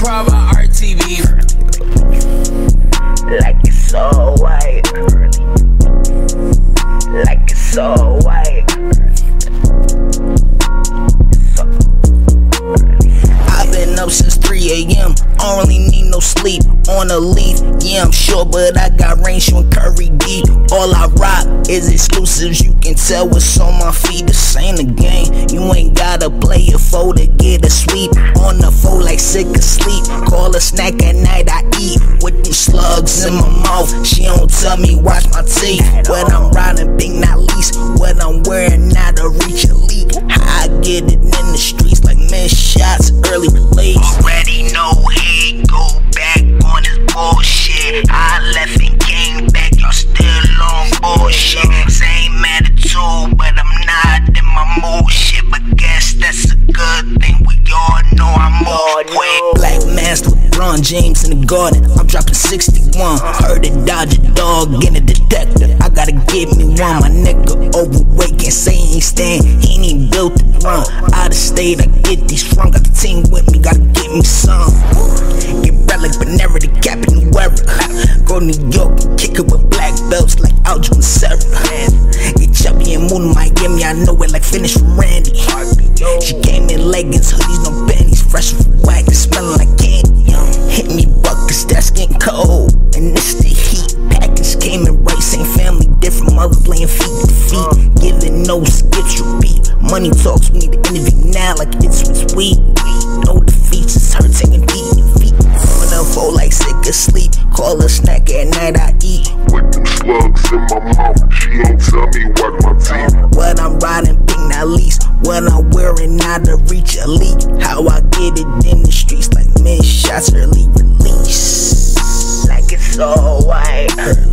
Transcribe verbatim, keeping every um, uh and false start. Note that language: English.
private R T V. Like it's so white. Like it's so white. I've been up since three A M I don't really need no sleep. On a leaf, yeah, I'm sure, but I got range shooting curry deep. All I rock is exclusives, you can tell what's on my feet. This ain't a game, you ain't gotta play a foe to get a sweep. On the phone like sick of sleep, call a snack at night I eat. With them slugs in my mouth, she don't tell me watch my teeth. What I'm riding, big not least. What I'm wearing, not a reach elite. How I get it in the streets like missed shots, early release. Already know he go back on his bullshit. I left and came back, y'all still on bullshit. Same attitude, but I'm not in my mood shit. But guess that's a good thing, we all know I move quick. Black mask, LeBron James in the garden, I'm dropping sixty-one. Heard a Dodger dog in a detector, I gotta get me one. My nigga overweight, can't say he ain't stand, he ain't even built to run. Out of state, I get these strong, got the team with me, gotta get me some. Get red like Panera, the cap in the wearer. Go to New York and kick it with black belts like Aljo and Sarah. Get chubby and move to Miami, I know it like finish from Randy. She came in leggings, hoodies, no panties, fresh from wax, smelling like candy. Hit me buckets, that's getting cold, and this the heat. Package came in right, same family, different mothers playing feet to feet. Giving no skips, repeat. Money talks, we need to interview now like it's with sweet. Know the features, her taking deep feet. On the phone like sick of sleep, call a snack at night I eat. With them slugs in my mouth, she don't tell me watch my teeth. What I'm riding, pink not least. What I'm wearing, not a reach elite. How I get it in the streets like missed shots, early release. Like it's so white.